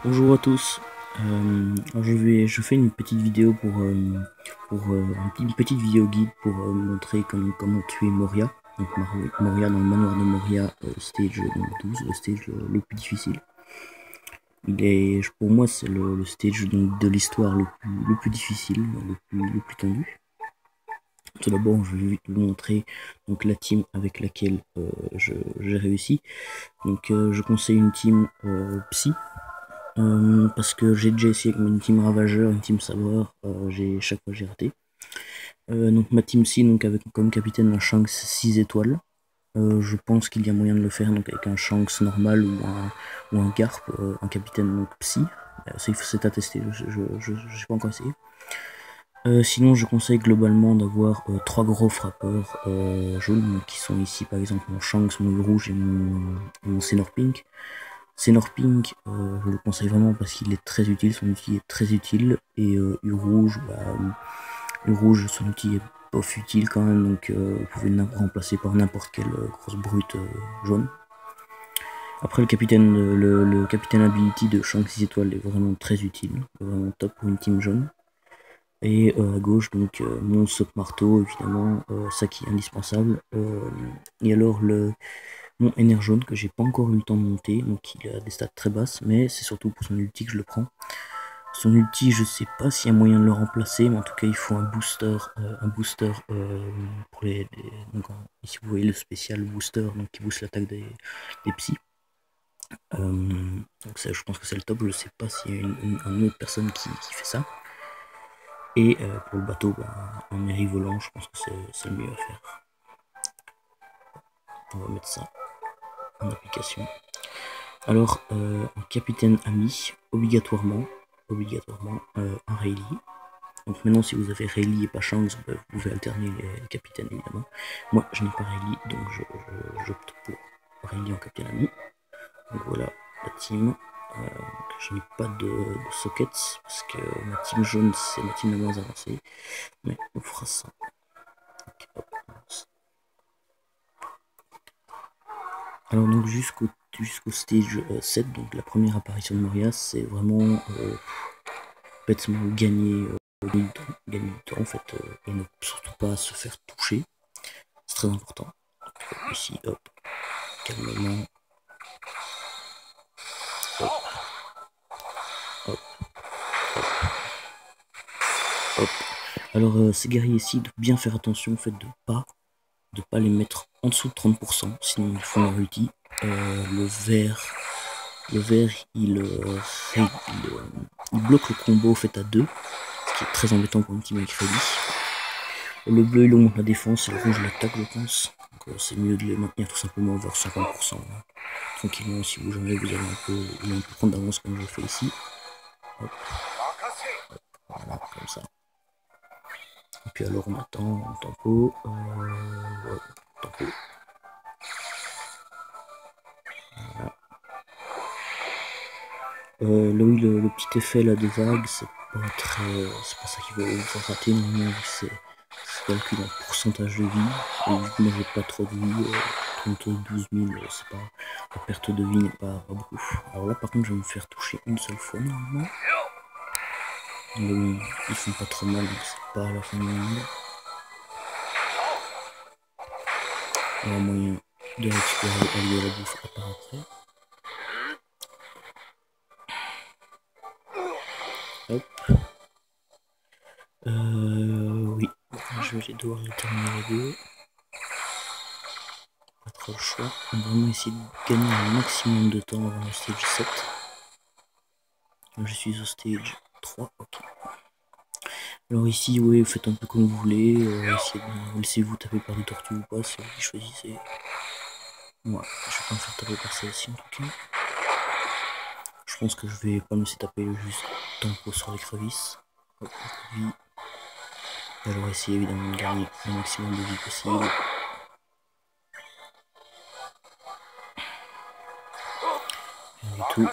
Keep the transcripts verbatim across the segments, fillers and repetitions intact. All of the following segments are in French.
Bonjour à tous. Euh, alors je vais, je fais une petite vidéo pour, euh, pour euh, un petit- une petite vidéo guide pour euh, montrer comment, comment tuer Moria. Donc Mar- Moria dans le manoir de Moria, euh, stage donc, douze, le stage le, le plus difficile. Il est, pour moi, c'est le, le stage donc, de l'histoire le plus, le plus difficile, le plus, le plus tendu. Tout d'abord, je vais vous montrer donc la team avec laquelle euh, j'ai réussi. Donc, euh, je conseille une team euh, psy. Euh, parce que j'ai déjà essayé avec une team ravageur, une team sabreur, euh, j'ai chaque fois j'ai raté. Euh, donc ma team C, donc avec comme capitaine un Shanks six étoiles. Euh, je pense qu'il y a moyen de le faire donc avec un Shanks normal ou un, ou un Garp, euh, un capitaine donc psy. Euh, c'est à tester, je n'ai pas encore essayé. Euh, sinon je conseille globalement d'avoir euh, trois gros frappeurs euh, jaunes qui sont ici par exemple mon Shanks, mon rouge et mon, mon Senor Pink. Senor Pink, euh, je le conseille vraiment parce qu'il est très utile, son outil est très utile, et euh, U rouge, bah, U rouge, son outil est pas utile quand même, donc euh, vous pouvez le remplacer par n'importe quelle euh, grosse brute euh, jaune. Après le capitaine, le, le capitaine ability de Shanks six étoiles est vraiment très utile, vraiment top pour une team jaune. Et euh, à gauche, donc euh, mon soc marteau, évidemment, euh, ça qui est indispensable. Euh, et alors le mon Energon que j'ai pas encore eu le temps de monter, donc il a des stats très basses, mais c'est surtout pour son ulti que je le prends. Son ulti, je sais pas s'il y a moyen de le remplacer, mais en tout cas il faut un booster, euh, un booster euh, pour les, les donc, ici vous voyez le spécial booster donc qui booste l'attaque des, des psys. Euh, donc ça, je pense que c'est le top. Je sais pas s'il y a une, une, une autre personne qui, qui fait ça. Et euh, pour le bateau, bah, un mairie volant, je pense que c'est le mieux à faire. On va mettre ça en application. Alors, euh, un capitaine ami, obligatoirement, obligatoirement euh, un Rayleigh. Donc maintenant, si vous avez Rayleigh et pas Shanks, vous pouvez alterner les capitaines évidemment. Moi, je n'ai pas Rayleigh, donc j'opte pour Rayleigh en capitaine ami. Donc voilà la team. Euh, je n'ai pas de, de sockets parce que ma team jaune c'est ma team la moins avancée, mais on fera ça. Donc, hop, alors donc jusqu'au jusqu'au stage euh, sept, donc la première apparition de Moria, c'est vraiment euh, bêtement gagner, euh, gagner, du temps, gagner du temps en fait, euh, et ne surtout pas se faire toucher, c'est très important. Donc, euh, ici, hop, calmement, hop, hop, hop, hop. Alors euh, ces guerriers ici doivent bien faire attention en fait de pas de pas les mettre en dessous de trente pour cent, sinon ils font leur ulti. Euh, le vert, le vert il, euh, il, euh, il bloque le combo fait à deux, ce qui est très embêtant pour une team avec Rayleigh. Le bleu il augmente la défense et le rouge l'attaque je pense. Donc euh, c'est mieux de les maintenir tout simplement vers cinquante pour cent. Hein. Tranquillement, si vous jamais vous allez un peu, vous allez un peu prendre d'avance comme je fais ici. Hop. Hop. Voilà, comme ça. Et puis alors on attend, on tempo. Euh, ouais, tempo. Voilà. Euh, là oui, le, le petit effet là de vague, c'est pas très, c'est pas ça qui va vous faire rater. Normalement, c'est calculé en pourcentage de vie. Et vu que moi j'ai pas trop de vie, euh, trente douze mille, euh, c'est pas, la perte de vie n'est pas, pas beaucoup. Alors là, par contre, je vais me faire toucher une seule fois normalement. Mais bon, ils font pas trop mal, donc c'est pas à la fin du monde. Il y a moyen de récupérer allier la bouffe à part après. Hop. Euh, oui, je vais devoir les terminer les deux. Pas trop le choix. On va vraiment essayer de gagner un maximum de temps avant le stage sept. Je suis au stage trois, ok. Alors ici, oui, vous faites un peu comme vous voulez. Euh, Laissez-vous taper par des tortues ou pas, c'est vous qui choisissez. Moi, ouais, je vais pas me faire taper par celle-ci en tout cas. Je pense que je vais pas me laisser taper juste tempo sur les crevisses. Hop, vie. Et alors essayer évidemment de gagner le maximum de vie possible. Rien du tout.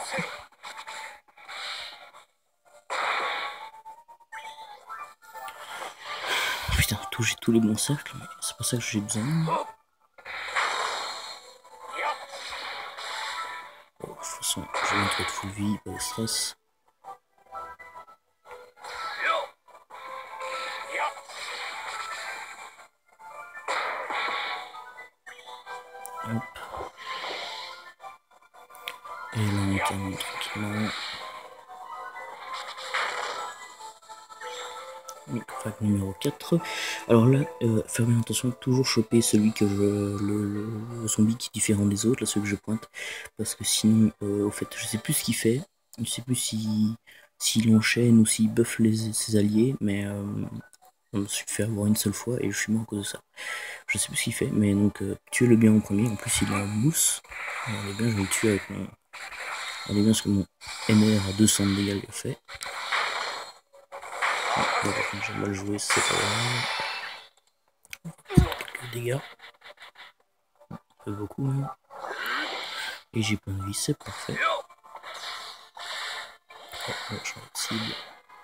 Putain, j'ai tous les bons cercles, mais c'est pas ça que j'ai besoin. Bon, de toute façon, je vais faites full vie, pas de stress. Hop. Et là on termine tranquillement. Microfac numéro quatre. Alors là, euh, faire bien attention, toujours choper celui que je. Le, le, le zombie qui est différent des autres, là celui que je pointe. Parce que sinon, euh, au fait, je sais plus ce qu'il fait. Je sais plus s'il s'il enchaîne ou s'il buff les, ses alliés, mais euh, on me suis fait avoir une seule fois et je suis mort à cause de ça. Je sais plus ce qu'il fait, mais donc euh, tuez-le bien en premier. En plus, il a un mousse. Regardez bien, je vais le tuer avec mon. Regardez bien ce que mon M R à deux cents de dégâts lui a fait. Bon, j'ai mal joué, c'est pas grave. Quelques dégâts. Pas beaucoup, hein. Et j'ai plein de vie, c'est parfait. Oh, oh, je vais cible.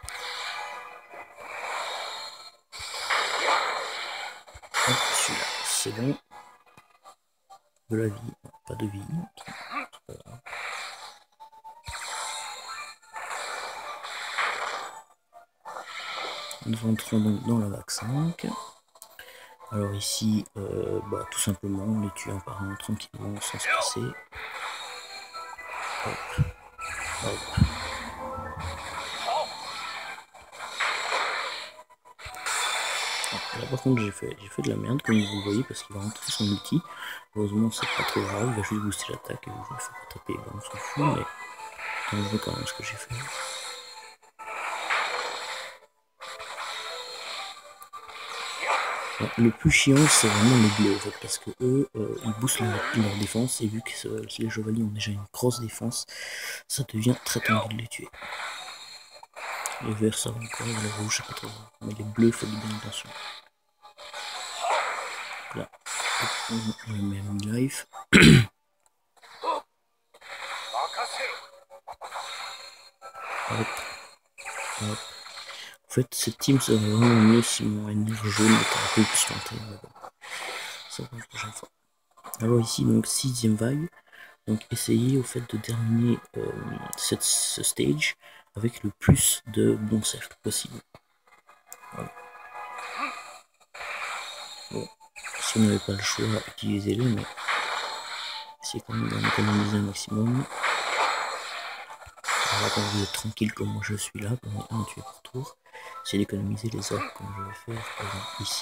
Hop, celui-là, c'est bon. De la vie, non, pas de vie. C'est pas grave. Nous rentrons donc dans la vague cinq. Alors ici, euh, bah, tout simplement, on les tue un par un tranquillement, sans se passer. Hop. Hop. Là par contre j'ai fait, j'ai fait de la merde comme vous le voyez parce qu'il va rentrer son ulti. Heureusement c'est pas trop grave, il va juste booster l'attaque et je vais faire taper, ben, on s'en fout, mais on voit quand même ce que j'ai fait. Ouais, le plus chiant c'est vraiment les bleus en fait parce que eux euh, ils boostent leur, leur défense et vu que euh, les chevaliers ont déjà une grosse défense, ça devient très tendu de les tuer. Les verts ça va encore, les rouges c'est pas trop grave, mais les bleus faut bien attention. Là, on le met à mi-life. Hop, hop. En fait, cette team serait vraiment mieux si mon ennemi jaune était un peu plus tenté. Mais bon, ça va la prochaine fois. Alors ici, donc sixième vague. Donc essayez au fait de terminer euh, cette, ce stage avec le plus de bons cercles possible. Voilà. Bon, si vous n'avez pas le choix, utilisez-le, mais essayez quand même d'en économiser un maximum. Alors, quand vous êtes tranquille comme moi je suis là, pendant un tué par tour, essayez d'économiser les orbes comme je vais faire par exemple ici.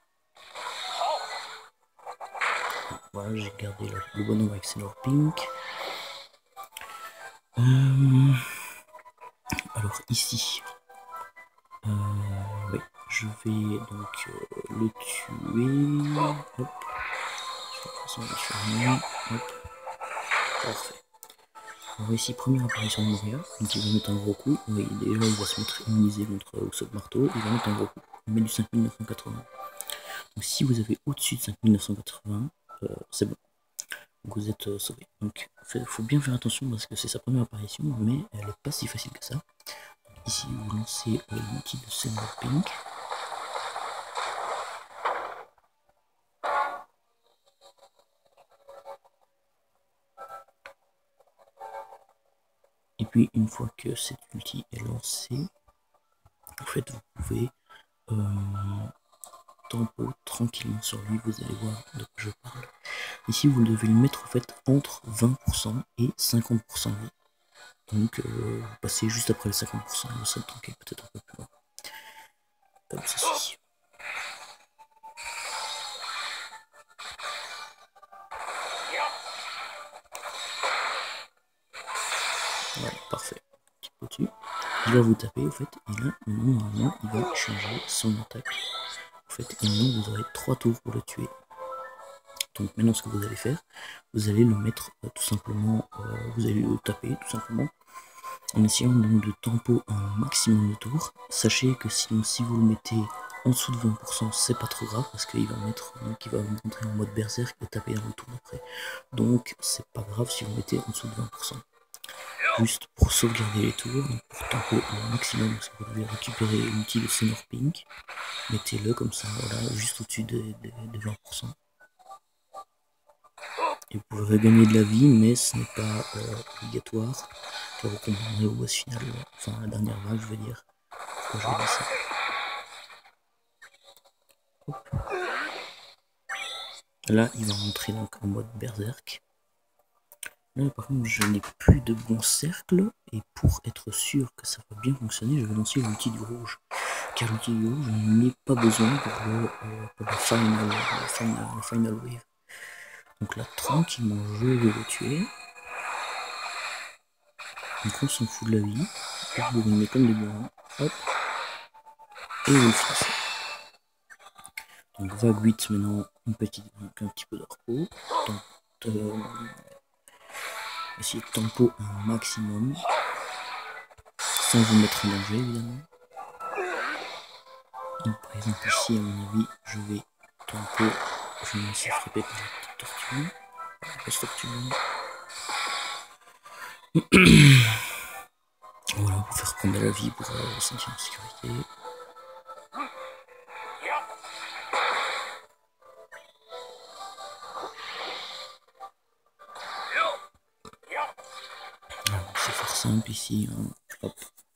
Voilà, j'ai gardé le, le bonhomme avec ses orb pink. Euh, alors ici, euh, oui, je vais donc euh, le tuer. Hop. De toute façon, je suis rien. Hop. Parfait. Alors ici, première apparition de Moria, donc il va mettre un gros coup. Oui, déjà il va se mettre immunisé contre Oxo de marteau, il va mettre un gros coup. Il met du cinq mille neuf cent quatre-vingts. Donc si vous avez au-dessus de cinq mille neuf cent quatre-vingts, euh, c'est bon. Donc vous êtes euh, sauvé. Donc il faut bien faire attention parce que c'est sa première apparition, mais elle n'est pas si facile que ça. Donc, ici vous lancez euh, l'outil de Sender Pink. Et puis une fois que cet ulti est lancé, en fait vous pouvez euh, tempo tranquillement sur lui, vous allez voir de quoi je parle. Ici vous devez le mettre en fait entre vingt pour cent et cinquante pour cent de vie. Donc euh, vous passez juste après les cinquante pour cent, le sol tranquille peut-être un peu plus loin. Comme ceci. Voilà, parfait. Petit peu au-dessus. Il va vous taper, au fait, et là, normalement, il va changer son attaque. En fait, et maintenant, vous aurez trois tours pour le tuer. Donc maintenant, ce que vous allez faire, vous allez le mettre euh, tout simplement, euh, vous allez le taper tout simplement, en essayant donc de tempo un maximum de tours. Sachez que sinon, si vous le mettez en dessous de vingt pour cent, c'est pas trop grave, parce qu'il va mettre, donc il va vous montrer en mode berserk et taper dans le tour d'après. Donc c'est pas grave si vous mettez en dessous de vingt pour cent. Juste pour sauvegarder les tours, donc pour tempo un maximum, parce que vous devez récupérer l'outil de Senior Pink, mettez-le comme ça, voilà, juste au-dessus des, des, des vingt pour cent. et vous pouvez regagner de la vie, mais ce n'est pas euh, obligatoire, car vous comprendrez au boss final, enfin la dernière vague je veux dire, pourquoi je vais dire ça. Hop. Là il va rentrer donc en mode berserk. Là par contre je n'ai plus de bons cercles, et pour être sûr que ça va bien fonctionner, je vais lancer l'outil du rouge. Car l'outil du rouge, je n'en ai pas besoin pour le, euh, pour le final, le final, le final wave. Donc là tranquillement je vais le tuer. Donc on s'en fout de la vie, vous bourrinez comme des bourrins, hop, et vous le finissez. Donc vague huit maintenant, une petite, donc un petit peu de repos, donc, euh, essayez de tempo un maximum, sans vous mettre en danger évidemment. Donc par exemple ici à mon avis, je vais tempo, je vais me laisser frapper par la petite tortue, la grosse tortue. Voilà, pour faire prendre de la vie, pour euh, se sentir en sécurité. C'est fort simple ici, hein. Hop.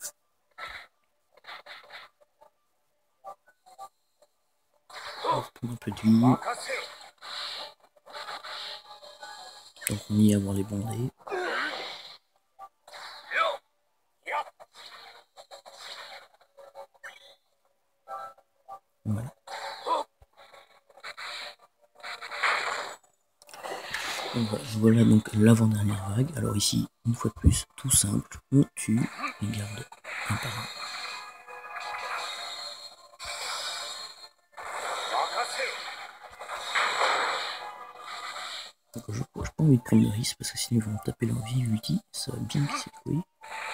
Hop, un peu de vie. Donc on y avoir les bondés. Voilà. Donc voilà donc l'avant-dernière vague. Alors ici, une fois de plus, tout simple, on tue et garde un par un. Donc je n'ai pas envie de prendre de risque parce que sinon ils vont me taper leur vie ulti, ça va bien pisser de couilles.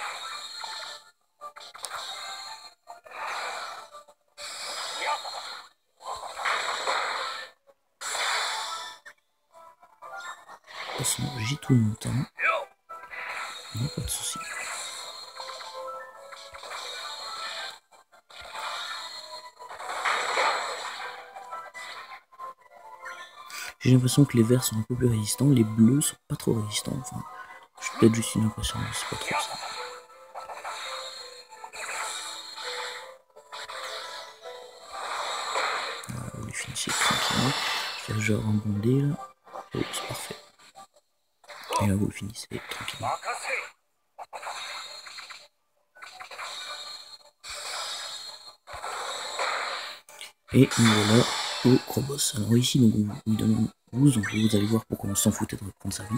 De toute façon, j'ai tout mon temps. Non, pas de soucis. J'ai l'impression que les verts sont un peu plus résistants, les bleus sont pas trop résistants. Enfin, j'ai peut-être juste une impression, mais c'est pas trop ça. Voilà, vous les finissez tranquillement. Je fais genre un bondé là. Oh, c'est parfait. Et là vous le finissez tranquillement. Et voilà au gros boss. Alors ici, donc, vous, vous, vous, donc, vous allez voir pourquoi on s'en foutait de reprendre sa vie.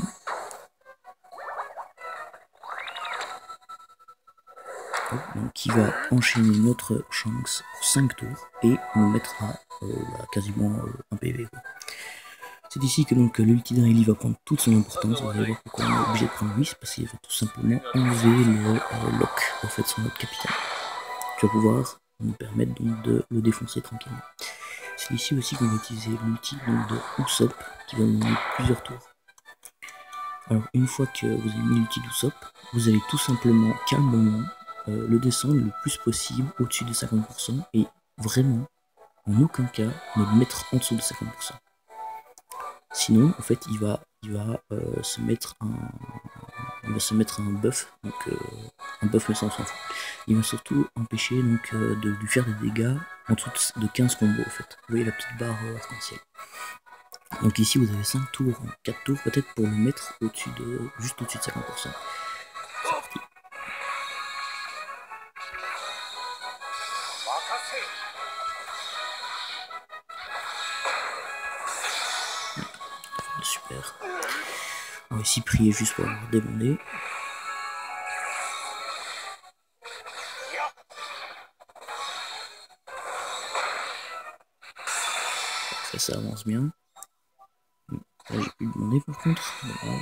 Donc qui va enchaîner notre chance pour cinq tours et nous mettre à euh, bah, quasiment euh, un P V. C'est ici que donc l'ulti d'Aili va prendre toute son importance. Vous allez voir pourquoi on est obligé de prendre lui, parce qu'il va tout simplement enlever le euh, lock en fait sur notre capitaine, qui va pouvoir nous permettre donc de le défoncer tranquillement. C'est ici aussi qu'on va utiliser l'ulti de Usopp qui va nous mener plusieurs tours. Alors une fois que vous avez mis l'ulti d'Usopp, vous allez tout simplement calmement euh, le descendre le plus possible au-dessus de cinquante pour cent et vraiment en aucun cas ne le mettre en dessous de cinquante pour cent. Sinon en fait il va, il va euh, se mettre un, il va se mettre un buff, donc euh, un buff mais ça on s'en fout. Il va surtout empêcher donc euh, de lui faire des dégâts en dessous de quinze combos en fait. Vous voyez la petite barre euh, arc-en-ciel. Donc ici vous avez cinq tours, quatre tours peut-être pour le mettre au-dessus de, juste au-dessus de cinquante pour cent. C'est parti. Super. On va ici prier juste pour avoir débondé. Après ça avance bien. Là j'ai pu demander par contre. Voilà.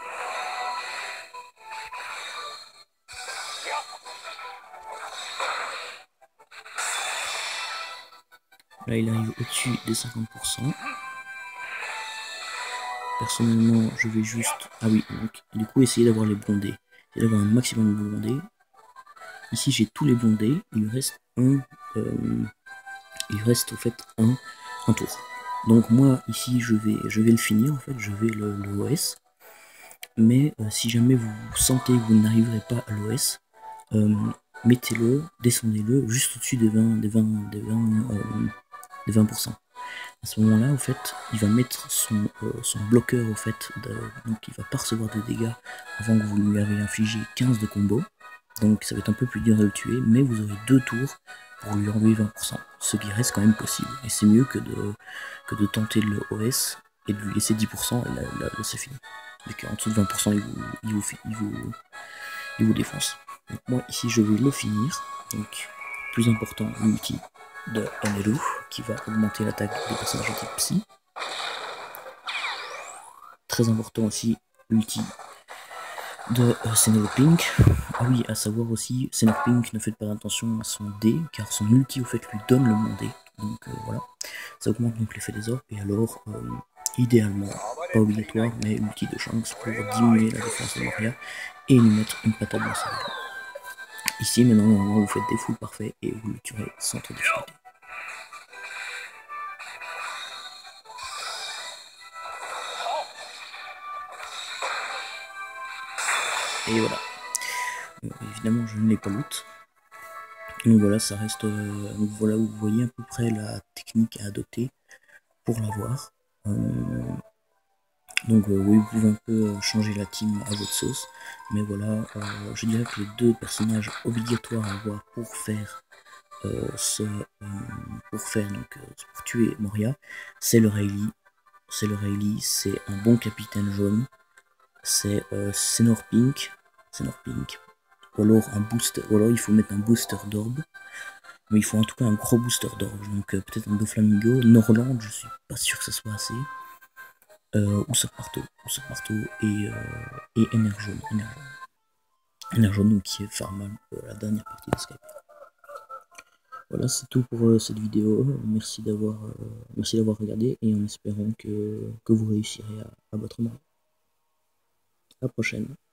Là il arrive au-dessus des cinquante pour cent. Personnellement je vais juste... Ah oui, donc du coup essayer d'avoir les bondés. Essayer d'avoir un maximum de bondés. Ici j'ai tous les bondés. Il me reste un... Euh, il reste au fait un, un tour. Donc moi ici je vais je vais le finir en fait, je vais le, le O S. Mais euh, si jamais vous sentez que vous n'arriverez pas à l'O S, euh, mettez-le, descendez-le juste au-dessus des vingt, des vingt, des vingt, euh, des vingt pour cent. À ce moment-là, en fait, il va mettre son, euh, son bloqueur, au fait, de, donc il va pas recevoir de dégâts avant que vous lui avez infligé quinze de combo. Donc ça va être un peu plus dur de le tuer, mais vous aurez deux tours pour lui enlever vingt pour cent, ce qui reste quand même possible. Et c'est mieux que de, que de tenter le O S et de lui laisser dix pour cent et là, là, là c'est fini. Donc en dessous de vingt pour cent, il vous, il vous, il vous, il vous défonce. Donc moi ici je vais le finir. Donc plus important, l'ulti de Enelu qui va augmenter l'attaque des personnages de type psy. Très important aussi, l'ulti de euh, Senelopink. Ah oui, à savoir aussi, Senelopink ne fait pas attention à son dé, car son ulti au fait lui donne le mon dé. Donc euh, voilà, ça augmente donc l'effet des orbes, et alors, euh, idéalement, pas obligatoire, mais ulti de Shanks pour diminuer la défense de Moria et lui mettre une patate dans sa gueule. Ici, maintenant, normalement, vous faites des foules parfaits et vous le tuerez sans trop de difficulté. Et voilà. Euh, évidemment, je ne l'ai pas loot. Donc voilà, ça reste. Euh, voilà, vous voyez à peu près la technique à adopter pour l'avoir. Euh, donc euh, oui, vous pouvez un peu changer la team à votre sauce. Mais voilà, euh, je dirais que les deux personnages obligatoires à avoir pour faire euh, ce, euh, pour faire donc euh, pour tuer Moria, c'est le Rayleigh. C'est le Rayleigh, c'est un bon capitaine jaune. C'est euh, Senorpink. Senorpink. Ou alors un booster. Ou alors il faut mettre un booster d'orbe. Mais il faut en tout cas un gros booster d'orbe. Donc euh, peut-être un Doflamingo. Norland, je suis pas sûr que ça soit assez. Euh, ou Marteau. Ou Marteau et, euh, et Energon. Energon. Energon qui est farmable euh, la dernière partie de Skype. Voilà, c'est tout pour euh, cette vidéo. Merci d'avoir euh, merci d'avoir regardé et en espérant que, que vous réussirez à, à votre mort. À la prochaine.